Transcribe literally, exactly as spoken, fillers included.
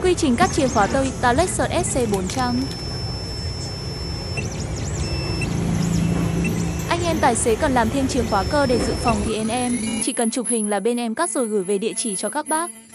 Quy trình cắt chìa khóa Toyota Lexus S C bốn trăm. Anh em tài xế cần làm thêm chìa khóa cơ để dự phòng thì anh em chỉ cần chụp hình là bên em cắt rồi gửi về địa chỉ cho các bác.